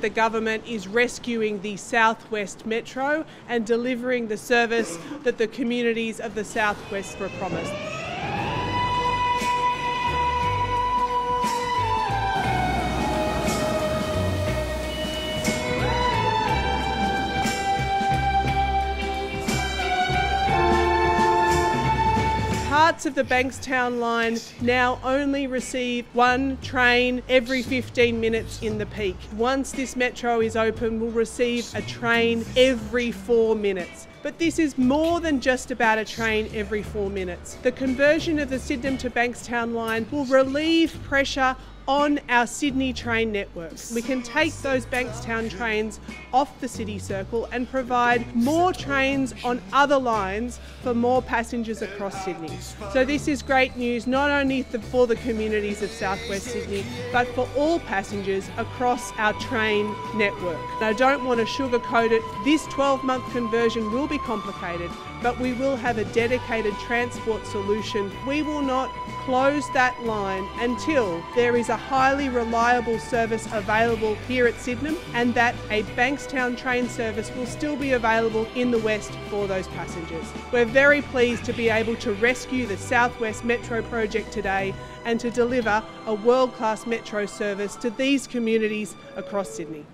The government is rescuing the South West Metro and delivering the service that the communities of the South West were promised. Parts of the Bankstown line now only receive one train every 15 minutes in the peak. Once this metro is open, we'll receive a train every 4 minutes. But this is more than just about a train every 4 minutes. The conversion of the Sydenham to Bankstown line will relieve pressure on our Sydney train network. We can take those Bankstown trains off the city circle and provide more trains on other lines for more passengers across Sydney. So this is great news, not only for the communities of South West Sydney, but for all passengers across our train network. And I don't want to sugarcoat it. This 12-month conversion will be complicated, but we will have a dedicated transport solution. We will not close that line until there is a highly reliable service available here at Sydenham, and that a Bankstown train service will still be available in the west for those passengers. We're very pleased to be able to rescue the South West Metro project today and to deliver a world-class metro service to these communities across Sydney.